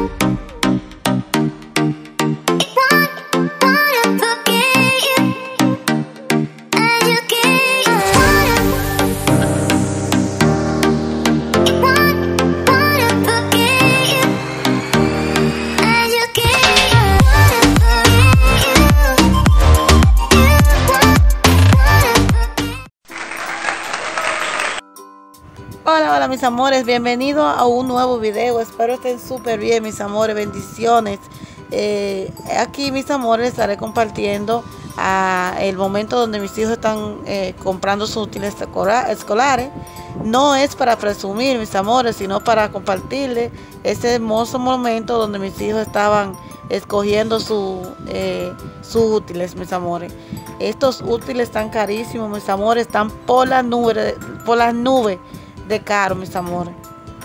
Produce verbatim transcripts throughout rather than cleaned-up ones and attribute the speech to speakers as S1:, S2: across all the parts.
S1: Hola, hola mis amores, bienvenidos a un nuevo video. Espero estén súper bien mis amores, bendiciones. eh, Aquí mis amores estaré compartiendo uh, el momento donde mis hijos están eh, comprando sus útiles escolares. No es para presumir mis amores, sino para compartirles ese hermoso momento donde mis hijos estaban escogiendo su, eh, sus útiles mis amores. Estos útiles están carísimos mis amores, están por las nubes, por las nubes de caro mis amores.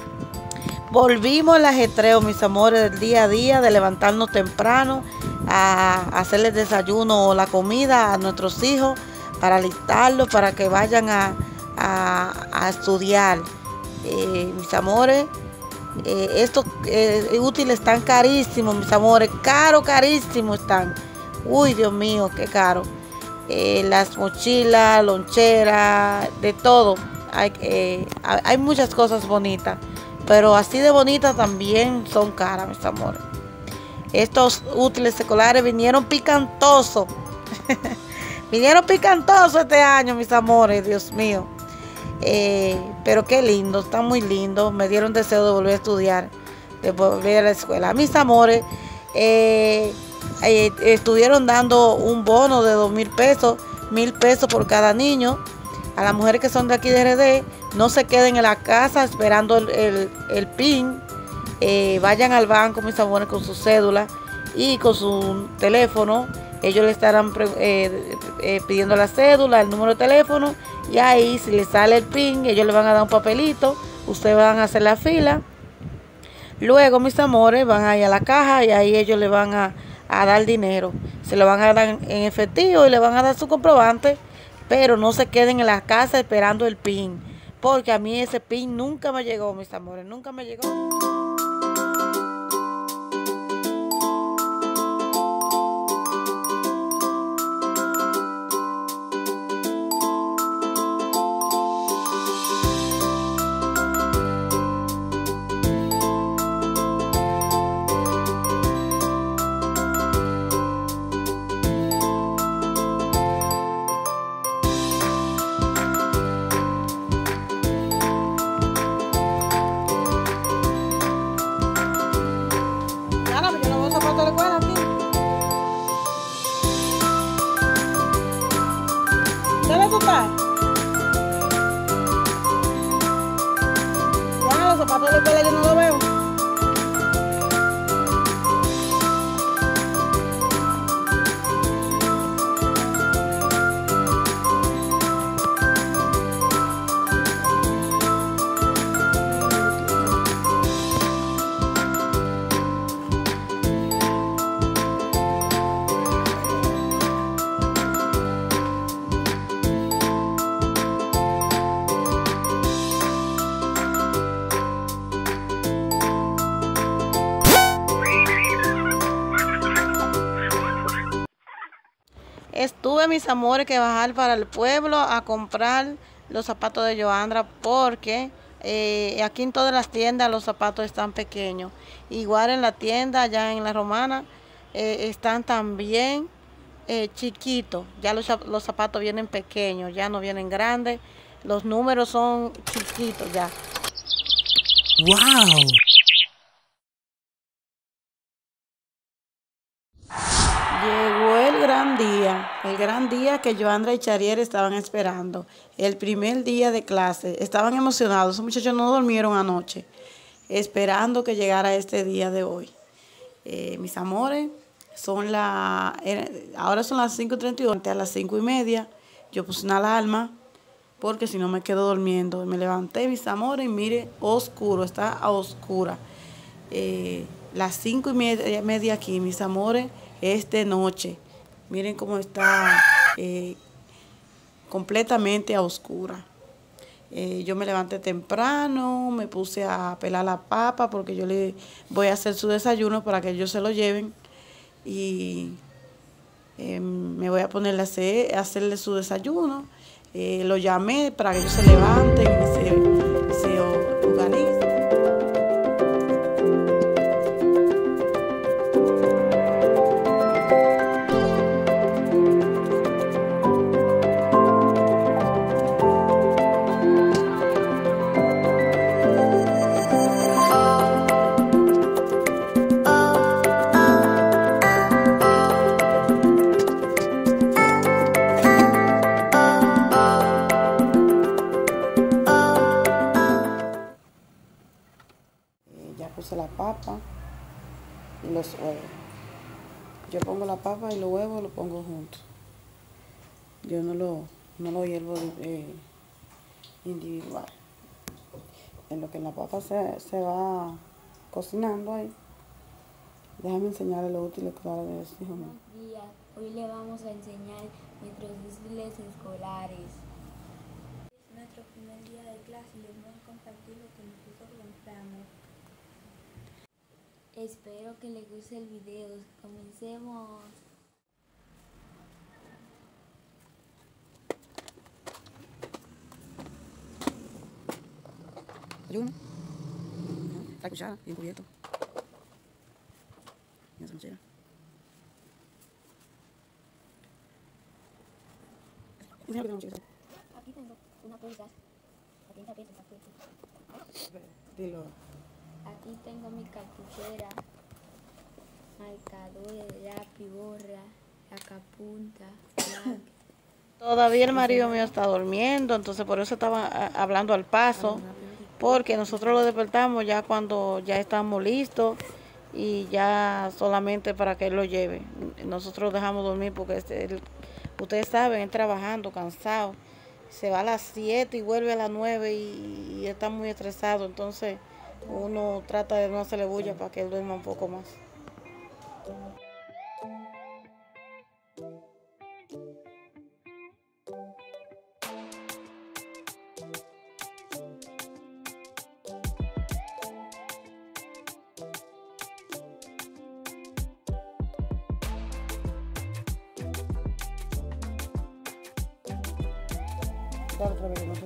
S1: Volvimos al ajetreo mis amores del día a día, de levantarnos temprano a hacerles desayuno o la comida a nuestros hijos para alistarlos para que vayan a, a, a estudiar. Eh, mis amores, eh, estos eh, útiles están carísimos mis amores, caro, carísimos están. Uy, Dios mío, qué caro. Eh, las mochilas, loncheras, de todo. Hay, eh, hay muchas cosas bonitas, pero así de bonitas también son caras, mis amores. Estos útiles escolares vinieron picantosos. Vinieron picantosos este año, mis amores, Dios mío. Eh, pero qué lindo, están muy lindos. Me dieron deseo de volver a estudiar, de volver a la escuela. Mis amores, eh, eh, estuvieron dando un bono de dos mil pesos, mil pesos por cada niño. A las mujeres que son de aquí de R D, no se queden en la casa esperando el, el, el P I N. Eh, vayan al banco, mis amores, con su cédula y con su teléfono. Ellos le estarán eh, eh, pidiendo la cédula, el número de teléfono. Y ahí, si les sale el P I N, ellos le van a dar un papelito. Ustedes van a hacer la fila. Luego, mis amores, van a ir a la caja y ahí ellos le van a, a dar dinero. Se lo van a dar en efectivo y le van a dar su comprobante. Pero no se queden en la casa esperando el P I N, porque a mí ese P I N nunca me llegó, mis amores, nunca me llegó. ¿Dónde tú estás? Ya, los zapatos de escuela yo no los veo. Estuve, mis amores, que bajar para el pueblo a comprar los zapatos de Joandra porque eh, aquí en todas las tiendas los zapatos están pequeños. Igual en la tienda, allá en la Romana, eh, están también eh, chiquitos. Ya los, los zapatos vienen pequeños, ya no vienen grandes. Los números son chiquitos ya.
S2: ¡Wow!
S1: Llegó el gran día, el gran día que Joandra y Charier estaban esperando. El primer día de clase. Estaban emocionados, esos muchachos no durmieron anoche, esperando que llegara este día de hoy. Eh, mis amores, son la, ahora son las cinco y treinta y uno, a las cinco y media. Yo puse una alarma, porque si no me quedo durmiendo. Me levanté, mis amores, y mire, oscuro, está a oscura. Eh, las cinco y media, media aquí, mis amores, es de noche. Miren cómo está eh, completamente a oscura. Eh, yo me levanté temprano, me puse a pelar la papa porque yo le voy a hacer su desayuno para que ellos se lo lleven. Y eh, me voy a ponerle a, hacer, a hacerle su desayuno. Eh, lo llamé para que ellos se levanten y se, se organicen. Ya puse la papa y los huevos. Yo pongo la papa y los huevos los pongo juntos. Yo no lo, no lo hiervo eh, individual. En lo que la papa se, se va cocinando ahí, déjame enseñarles los útiles claros de los hijos míos.
S2: Buenos días. Hoy le vamos a enseñar nuestros útiles escolares. Es nuestro primer día de clase y les vamos a compartir lo que nosotros compramos. Espero que les guste el video. Comencemos.
S1: Ayuno. La cuchara, bien cubierto. Y esa mochila.
S2: Aquí tengo una pulsa. Aquí está abierta, está abierta.
S1: Dilo.
S2: Aquí tengo mi cartuchera, marcadores, lápiz, borra, sacapunta, blanca.
S1: Todavía el marido mío está durmiendo, entonces por eso estaba hablando al paso, porque nosotros lo despertamos ya cuando ya estamos listos y ya solamente para que él lo lleve. Nosotros lo dejamos dormir porque este, él, ustedes saben, él trabajando, cansado, se va a las siete y vuelve a las nueve y, y está muy estresado, entonces uno trata de no hacerle bulla para que él duerma un poco más. Otra vez, no sé.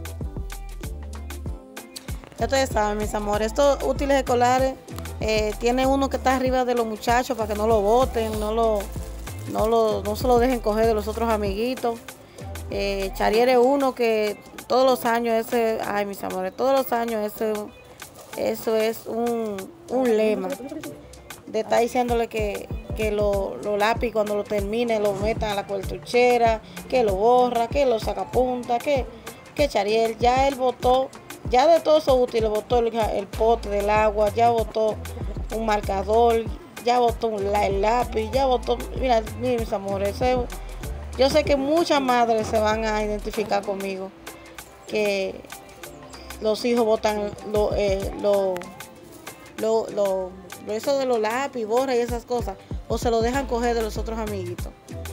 S1: Ya ustedes saben, mis amores, estos útiles escolares eh, tiene uno que está arriba de los muchachos para que no lo boten, no lo, no lo, no se lo dejen coger de los otros amiguitos. Eh, Chariel es uno que todos los años ese, ay mis amores, todos los años ese, eso es un, un lema de estar diciéndole que, que los lo lápiz cuando lo termine lo metan a la cartuchera, que lo borra, que lo sacapunta, que, que Chariel ya él botó. Ya de todos esos útiles, botó el, el pote del agua, ya botó un marcador, ya botó un, el lápiz, ya botó, mira, mira mis amores, eso, yo sé que muchas madres se van a identificar conmigo, que los hijos botan lo, eh, lo, lo, lo, lo, eso de los lápiz, borra y esas cosas, o se lo dejan coger de los otros amiguitos.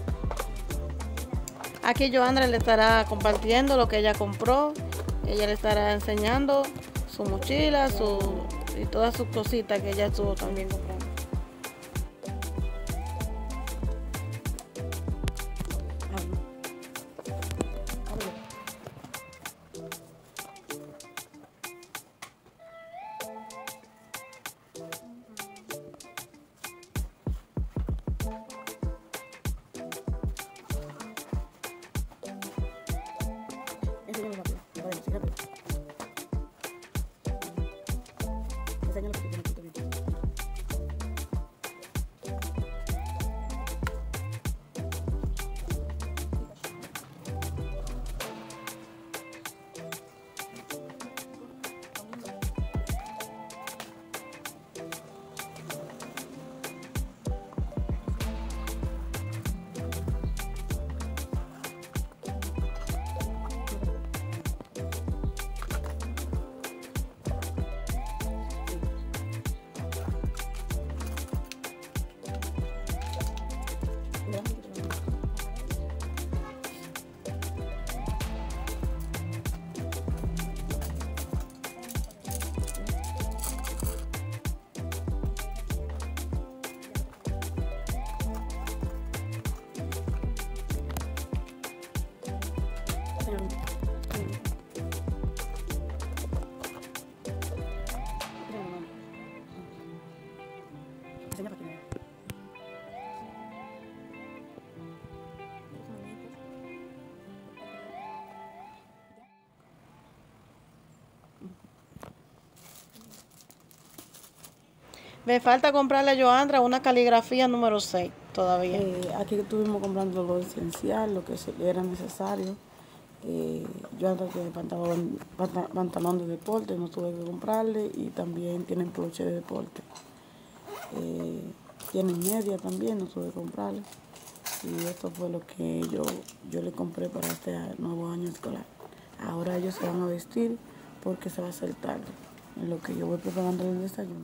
S1: Aquí Joandra le estará compartiendo lo que ella compró. Ella le estará enseñando su mochila su, y todas sus cositas que ella estuvo también comprando. Enséñame rápido. Sí, rápido. Enséñalo porque tiene que ver. Enseña para que me vea. Me falta comprarle a Joandra una caligrafía número seis todavía.
S3: Eh, aquí estuvimos comprando lo esencial, lo que era necesario. Eh, Joandra tiene pantalón, pantalón de deporte, no tuve que comprarle, y también tienen poloche de deporte. Eh, tienen media también, no tuve que comprarle. Y esto fue lo que yo, yo le compré para este nuevo año escolar. Ahora ellos se van a vestir porque se va a hacer tarde, en lo que yo voy preparando el desayuno.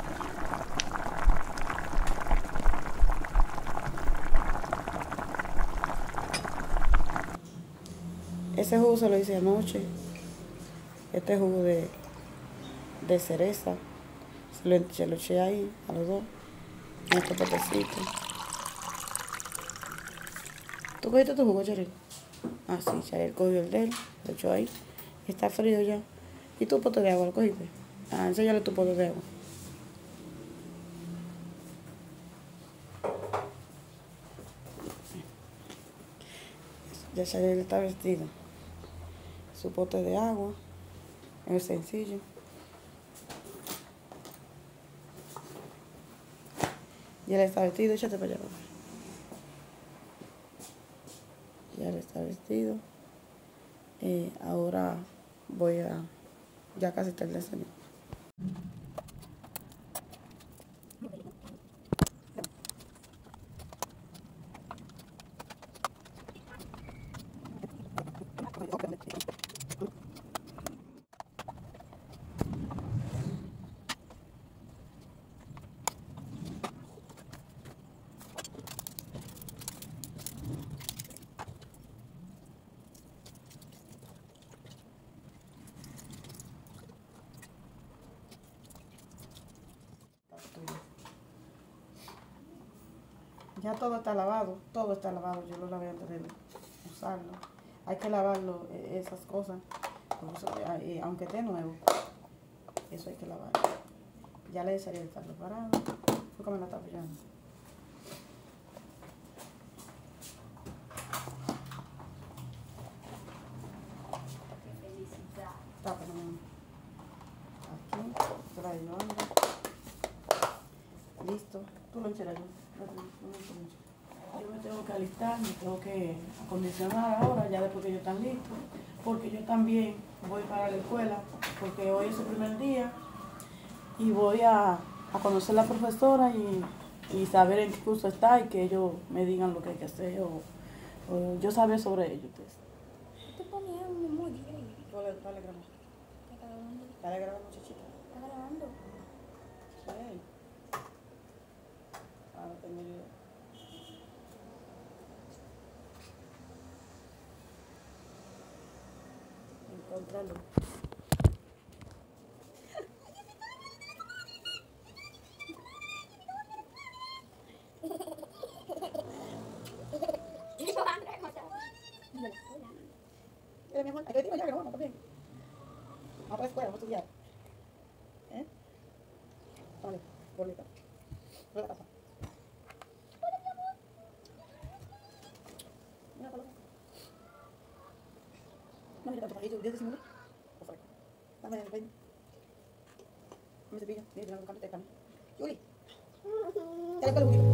S3: Ese jugo se lo hice anoche. Este jugo de, de cereza, se lo, se lo eché ahí a los dos, en este potecito. ¿Tú cogiste tu jugo, Cheryl? Ah, sí, Cheryl cogió el de él, lo echó ahí. Está frío ya. ¿Y tu pote de agua lo cogiste? Ah, enséñale tu pote de agua. Ya Cheryl está vestido. Su pote de agua, es sencillo. Ya él está vestido, échate para allá. Ya él está vestido. Eh, ahora voy a, ya casi está el desayuno. Ya todo está lavado, todo está lavado. Yo lo lavé antes de usarlo. Hay que lavarlo, esas cosas, eso, aunque esté nuevo, eso hay que lavarlo. Ya le desearía estar preparado. ¿Por me la está pillando?
S2: Qué felicidad.
S3: Tápalo, mamá. Aquí, trae Joandra. Listo. Tú lo encheras yo. Yo me tengo que alistar, me tengo que acondicionar ahora, ya después que ellos están listos, porque yo también voy para la escuela, porque hoy es el primer día, y voy a, a conocer a la profesora y, y saber en qué curso está, y que ellos me digan lo que hay que hacer, o, o yo saber sobre ellos.
S2: ¿Te ponías un emoji ahí?
S3: Dale, dale, grabando.
S2: ¿Está grabando?
S3: Dale, grabando, muchachita.
S2: ¿Está grabando?
S3: Sí. Ahora tengo yo. Encontrarlo. Mira, mi amor, hay que decir ya que no vamos también. Vamos para la escuela, vamos a estudiar. ¿Eh? Vale, bolita. Voy a la casa. Mira, Paloma. No, mira, tanto pajillo, ¿diez disimulo? Por favor. Dame el peine. Dame cepillo. Mira, tengo que buscarte el camino. Yuri. Dale, pelo, Yuri.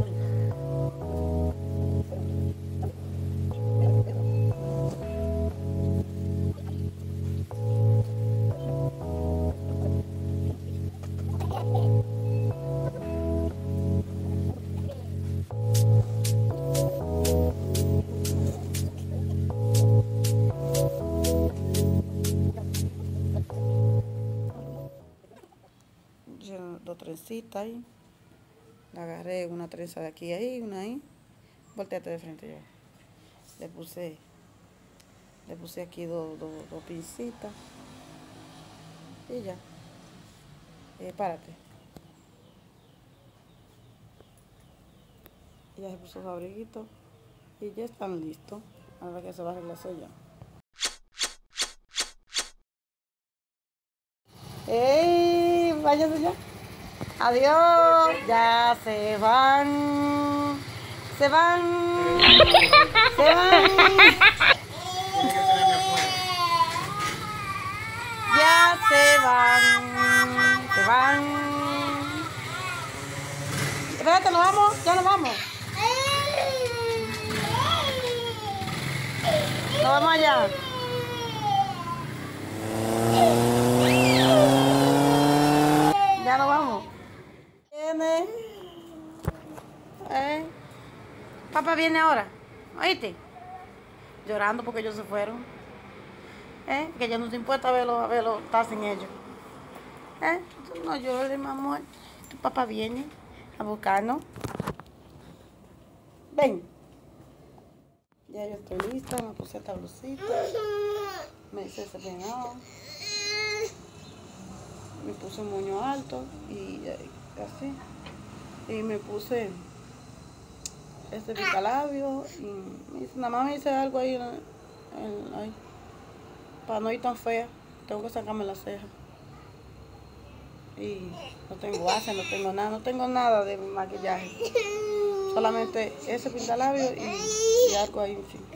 S3: Dos trencitas ahí. Le agarré una trenza de aquí ahí, una ahí. Volteate de frente yo. Le puse, le puse aquí dos, dos, dos pincitas. Y ya. Eh, párate. Ya se puso su abriguito. Y ya están listos. Ahora que se va a arreglar soy yo. ¡Ey! Váyase ya.
S1: Adiós. Ya se van. Se van. Se van. Ya se van. Se van. Espérate, nos vamos. Ya nos vamos. Nos vamos allá. Ya nos vamos. Viene. Eh. Papá viene ahora. ¿Oíste? Llorando porque ellos se fueron. ¿Eh? Que ya no te importa verlo, a verlo, estar sin ellos. ¿Eh? Tú no llores, mi amor. Tu papá viene a buscarnos. Ven. Ya yo estoy lista, me puse esta blusita. Me hice ese peinado. Me puse un moño alto y así. Y me puse este picalabio. Y me hice, nada más me hice algo ahí, en, en, ahí. Para no ir tan fea, tengo que sacarme las cejas. Y no tengo base, no tengo nada, no tengo nada de maquillaje. Solamente ese pintalabio y, y algo ahí, en fin.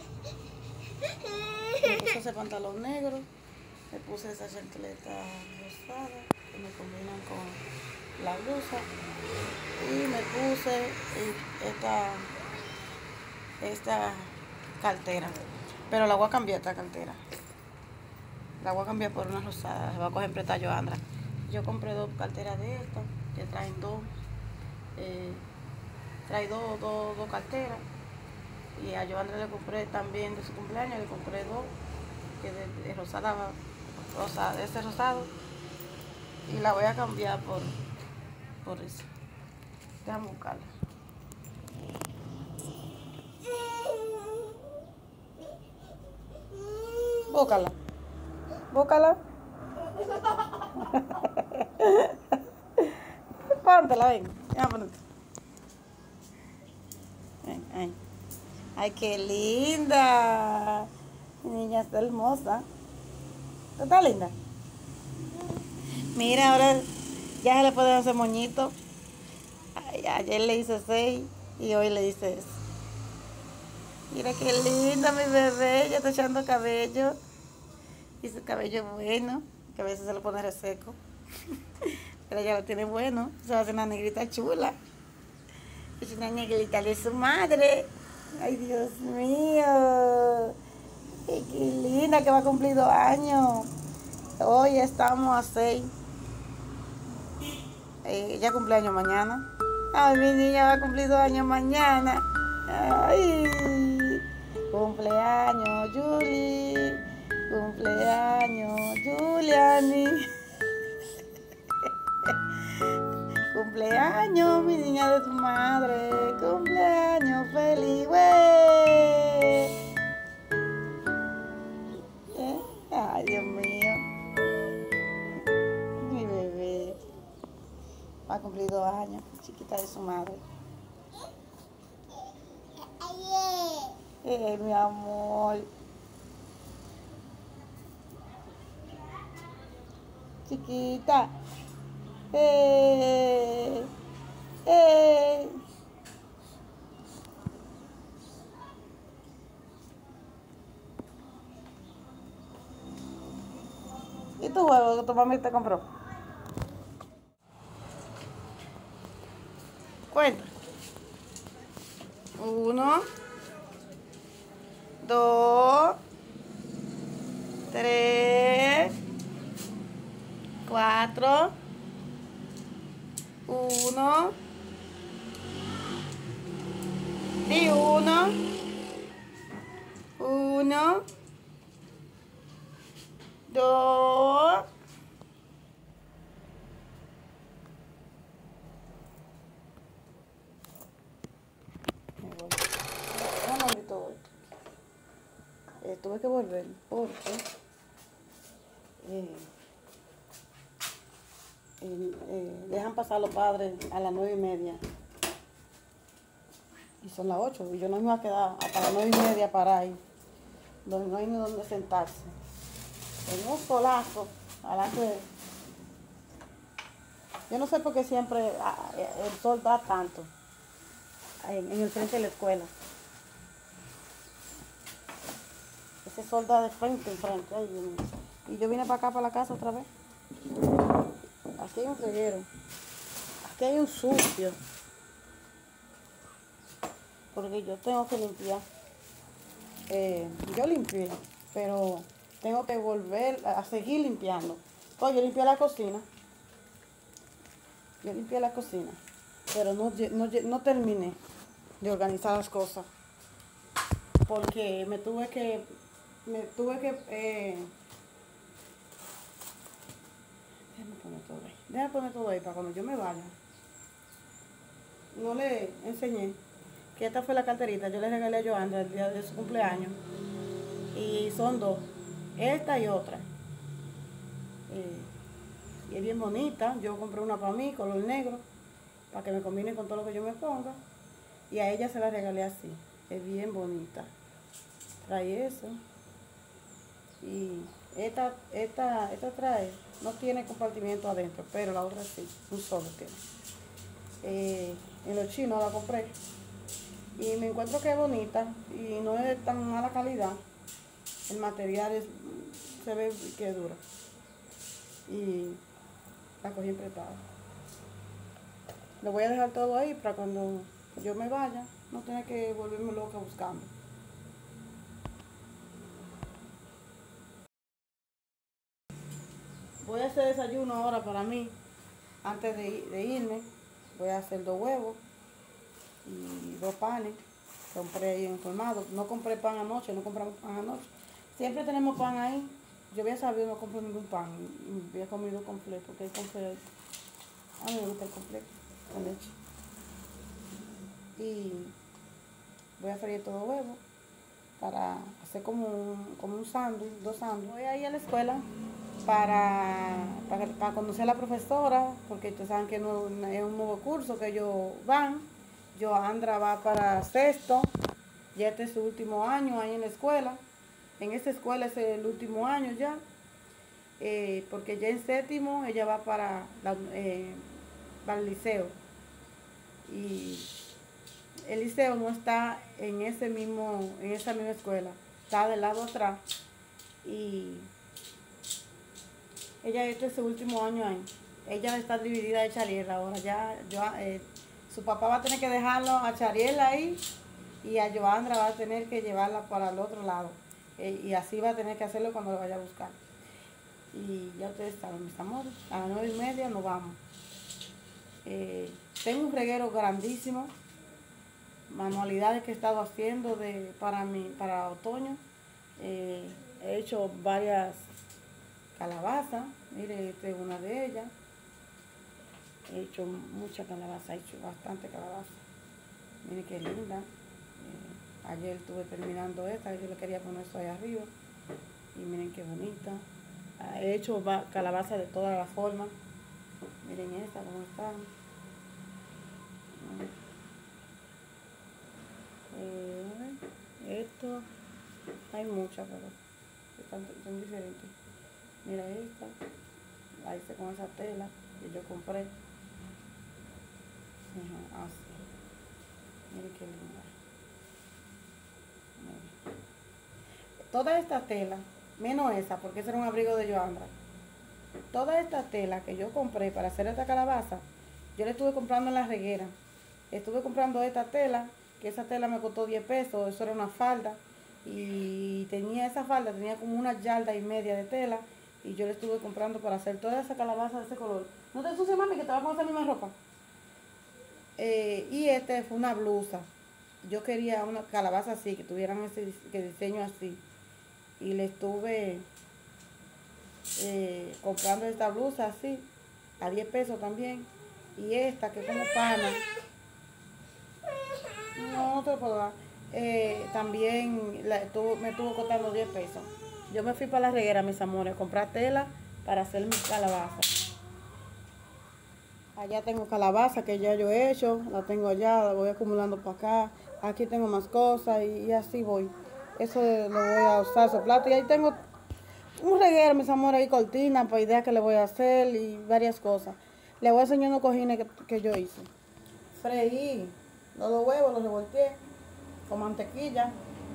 S1: Me puse ese pantalón negro, me puse esa chanteleta rosada que me combinan con la blusa. Y me puse esta, esta cartera. Pero la voy a cambiar, esta cartera. La voy a cambiar por una rosada. Se va a coger presta Joandra. Yo compré dos carteras de estas, que traen dos. Eh, trae dos, dos, dos carteras. Y a Joandra le compré también de su cumpleaños, le compré dos, que de, de rosada, rosa, de ese rosado. Y la voy a cambiar por, por eso. Déjame buscarla. Búscala. Búscala. Póntela, ven. Ya, ponte. Ven, ay. Ay, qué linda. Mi niña está hermosa. ¿Tú estás linda? Mira, ahora ya se le pueden hacer moñito. Ay, ayer le hice seis y hoy le hice eso. Mira qué linda mi bebé. Ya está echando cabello. Y su cabello es bueno, que a veces se lo pone reseco. Pero ella lo tiene bueno. Se va a hacer una negrita chula. Es una negrita de su madre. Ay, Dios mío. Ay, qué linda, que va a cumplir dos años. Hoy estamos a seis. Eh, ella cumpleaños mañana. Ay, mi niña va a cumplir dos años mañana. Ay, cumpleaños, Julie. Cumpleaños, Juliani. Cumpleaños, mi niña de tu madre. Cumpleaños feliz, güey. ¿Eh? Ay, Dios mío. Mi bebé. Va a cumplir dos años, chiquita de su madre. Eh, mi amor. Chiquita. Eh, eh. ¿Y tu huevo que tu mami te compró? Cuenta. Uno, dos, tres, cuatro, uno, y uno, uno, dos, eh, tuve que volver porque eh, eh, eh, dejan pasar los padres a las nueve y media y son las ocho y yo no me iba a quedar hasta las nueve y media para ahí donde no hay ni donde sentarse en un solazo adelante de Yo no sé por qué siempre ah, el sol da tanto en, en el frente de la escuela. Ese sol da de frente en frente. Ay, Dios mío. Y yo vine para acá, para la casa otra vez. Aquí hay un reguero. Aquí hay un sucio. Porque yo tengo que limpiar. Eh, yo limpié, pero tengo que volver a seguir limpiando. Pues yo limpié la cocina. Yo limpié la cocina. Pero no, no, no terminé de organizar las cosas. Porque me tuve que... Me tuve que... Eh, déjame poner todo ahí. Déjame poner todo ahí para cuando yo me vaya. No le enseñé que esta fue la carterita. Yo le regalé a Joandra el día de su cumpleaños. Y son dos. Esta y otra. Eh, y es bien bonita. Yo compré una para mí, color negro. Para que me combine con todo lo que yo me ponga. Y a ella se la regalé así. Es bien bonita. Trae eso. Y esta, esta, esta trae, no tiene compartimiento adentro, pero la otra sí, un solo tiene. Eh, en los chinos la compré. Y me encuentro que es bonita y no es de tan mala calidad. El material es, se ve que es dura. Y la cogí prestada. Lo voy a dejar todo ahí para cuando yo me vaya, no tener que volverme loca buscando. Voy a hacer desayuno ahora para mí. Antes de, de irme, voy a hacer dos huevos y dos panes. Compré ahí en el colmado. No compré pan anoche, no compramos pan anoche. Siempre tenemos pan ahí. Yo había sabido no comprar ningún pan. Y había comido completo, porque hay completo. A mí me gusta el completo, con leche. Y voy a freír todo huevo para hacer como un, como un sándwich, dos sándwiches. Voy a ir a la escuela para, para, para conocer a la profesora, porque ustedes saben que no, es un nuevo curso que ellos van. Joandra va para sexto, ya este es su último año ahí en la escuela. En esta escuela es el último año ya, eh, porque ya en séptimo ella va para, la, eh, para el liceo. Y el liceo no está en ese mismo, en esa misma escuela, está del lado atrás. Y ella este es su último año ahí. Ella está dividida de Chariel ahora. Ya, yo, eh, su papá va a tener que dejarlo a Chariel ahí y a Joandra va a tener que llevarla para el otro lado. Eh, y así va a tener que hacerlo cuando lo vaya a buscar. Y ya ustedes saben, mis amores, a las nueve y media nos vamos. Eh, tengo un reguero grandísimo. Manualidades que he estado haciendo de, para, mi, para otoño. Eh, he hecho varias calabazas. Mire, esta es una de ellas. He hecho mucha calabaza, he hecho bastante calabaza. Miren qué linda. Eh, ayer estuve terminando esta, yo le quería poner eso ahí arriba. Y miren qué bonita. Ah, he hecho calabaza de todas las formas. Miren esta, cómo están. Eh, esto, hay muchas, pero están, son diferentes. Mira esta, la hice con esa tela que yo compré. Ajá, así. Miren qué linda. Miren. Toda esta tela, menos esa, porque ese era un abrigo de Joandra. Toda esta tela que yo compré para hacer esta calabaza, yo la estuve comprando en la reguera. Estuve comprando esta tela, que esa tela me costó diez pesos, eso era una falda. Y tenía esa falda, tenía como una yarda y media de tela. Y yo le estuve comprando para hacer toda esa calabaza de ese color. ¿No te ensucias, mami, que te vas con esa misma ropa? Eh, y este fue una blusa. Yo quería una calabaza así, que tuvieran ese que diseño así. Y le estuve eh, comprando esta blusa así, a diez pesos también. Y esta, que es como pana. No, no te lo puedo dar. Eh, también la, estuvo, me estuvo costando diez pesos. Yo me fui para la reguera, mis amores, a comprar tela para hacer mis calabazas. Allá tengo calabaza que ya yo he hecho, la tengo allá, la voy acumulando para acá. Aquí tengo más cosas y, y así voy. Eso lo voy a usar, esos platos. Y ahí tengo un reguero, mis amores, ahí cortinas para ideas que le voy a hacer y varias cosas.
S3: Le voy a enseñar unos cojines que, que yo hice. Freí los dos huevos, los revolteé con mantequilla.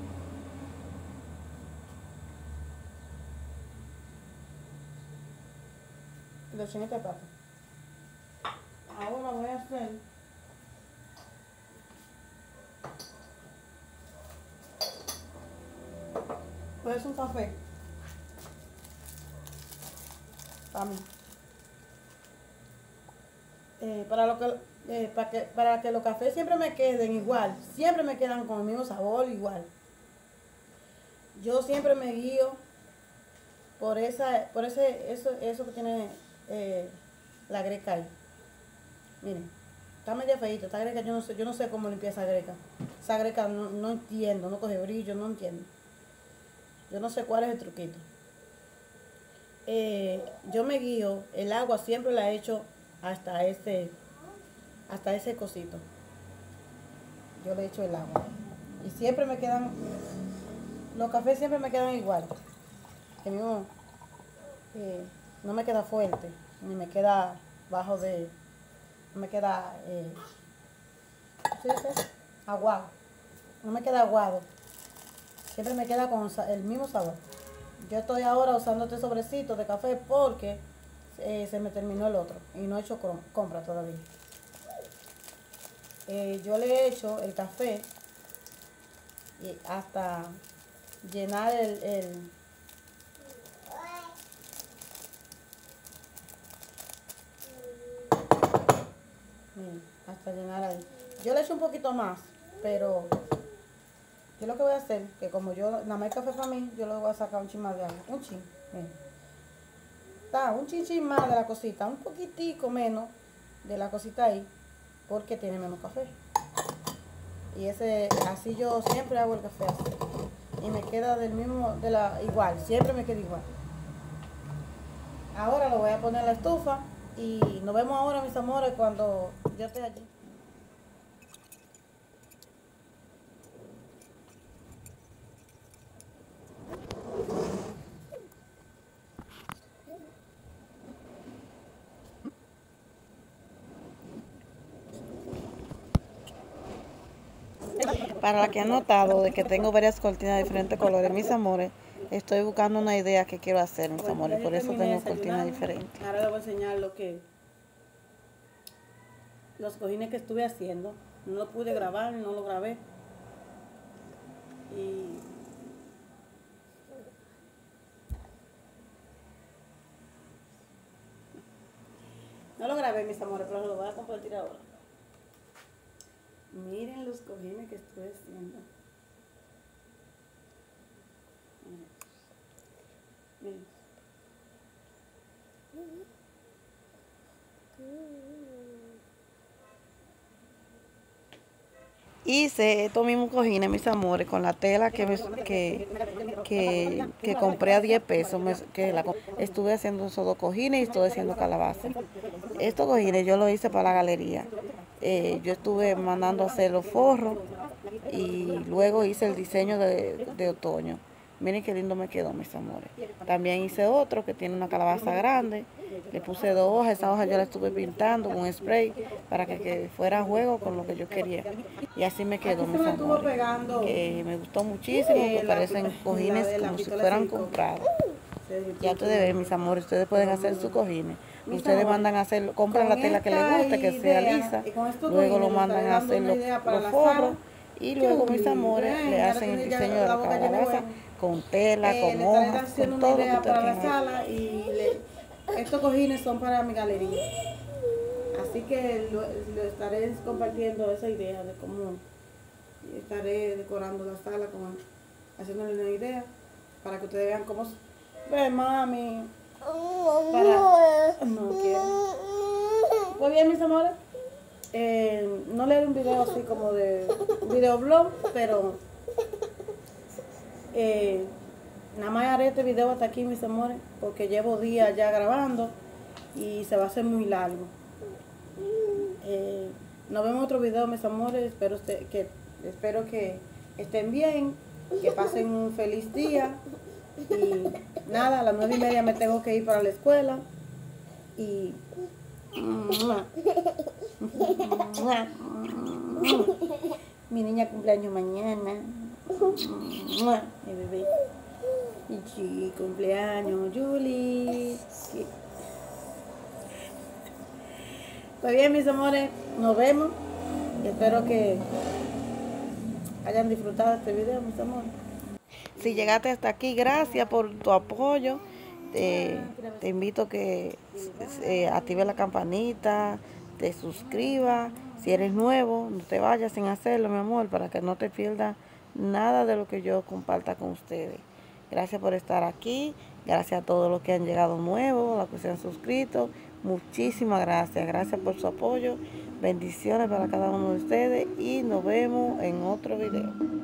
S3: Y los chinitos de papa. Ahora voy a hacer voy a hacer un café para mí. Eh, para, lo que, eh, para, que, para que los cafés siempre me queden igual, siempre me quedan con el mismo sabor igual. Yo siempre me guío por esa, por ese, eso, eso que tiene eh, la greca ahí. Miren, está media feita, esta greca yo no sé, yo no sé cómo limpiar esa greca. Esa greca no, no entiendo, no coge brillo, no entiendo. Yo no sé cuál es el truquito. Eh, yo me guío, el agua siempre la he hecho hasta ese, hasta ese cosito. Yo le echo el agua. Y siempre me quedan, los cafés siempre me quedan igual. Que mismo, eh, no me queda fuerte, ni me queda bajo de, no me queda, eh, ¿qué se dice? Aguado. No me queda aguado. Siempre me queda con el mismo sabor. Yo estoy ahora usando este sobrecito de café porque eh, se me terminó el otro y no he hecho compra todavía. Eh, yo le he hecho el café y hasta llenar el, el miren, hasta llenar ahí. Yo le echo un poquito más, pero yo lo que voy a hacer, que como yo nada más el café para mí, yo le voy a sacar un chin más de agua, un chin, miren. Está un chin chin más de la cosita, un poquitico menos de la cosita ahí, porque tiene menos café. Y ese, así yo siempre hago el café así. Y me queda del mismo, de la, igual, siempre me queda igual. Ahora lo voy a poner en la estufa y nos vemos ahora, mis amores, cuando yo esté allí.
S1: Para la que ha notado de que tengo varias cortinas de diferentes colores, mis amores, estoy buscando una idea que quiero hacer, mis amores, por eso tengo cortinas diferentes.
S3: Ahora les voy a enseñar lo que, los cojines que estuve haciendo. No lo pude grabar, no lo grabé. Y no lo grabé, mis amores, pero lo voy a compartir ahora. Miren los cojines que estoy haciendo. Miren.
S1: Hice estos mismos cojines, mis amores, con la tela que, me, que, que, que compré a diez pesos. Me, que la, estuve haciendo esos dos cojines y estuve haciendo calabaza. Estos cojines yo los hice para la galería. Eh, yo estuve mandando a hacer los forros y luego hice el diseño de, de otoño. Miren qué lindo me quedó, mis amores. También hice otro que tiene una calabaza grande. Le puse dos hojas, esa hoja yo la estuve pintando con spray para que, que fuera a juego con lo que yo quería. Y así me quedó, mis amores. Que me gustó muchísimo, me parecen cojines como si fueran comprados. Ya ustedes ven, mis amores, ustedes pueden hacer sus cojines. Ustedes mandan a hacer, compran la tela que les guste, que sea lisa. Luego lo mandan a hacer los, los forros. Y luego, mis amores, le hacen el diseño de la calabaza con tela,
S3: eh,
S1: con hojas, con todo lo que ustedes
S3: para la
S1: quieran.
S3: sala y le, estos cojines son para mi galería. Así que lo, lo estaré compartiendo esa idea de cómo estaré decorando la sala, con, haciéndole una idea para que ustedes vean cómo ve, mami. Para, no quiero. Pues bien, mis amores. Eh, no le doy un video así como de videoblog, pero eh, nada más haré este video hasta aquí, mis amores, porque llevo días ya grabando y se va a hacer muy largo. Eh, nos vemos en otro video, mis amores. Espero que, espero que estén bien, que pasen un feliz día. Y nada, a las nueve y media me tengo que ir para la escuela. Y
S1: Mi niña cumpleaños mañana. Mi bebé. Y sí, cumpleaños, Julie. Sí. Pues bien, mis amores, nos vemos. Y espero que hayan disfrutado este video, mis amores. Si llegaste hasta aquí, gracias por tu apoyo. Te, te invito a que eh, active la campanita, te suscribas. Si eres nuevo, no te vayas sin hacerlo, mi amor, para que no te pierdas nada de lo que yo comparta con ustedes. Gracias por estar aquí. Gracias a todos los que han llegado nuevos, los que se han suscrito. Muchísimas gracias. Gracias por su apoyo. Bendiciones para cada uno de ustedes y nos vemos en otro video.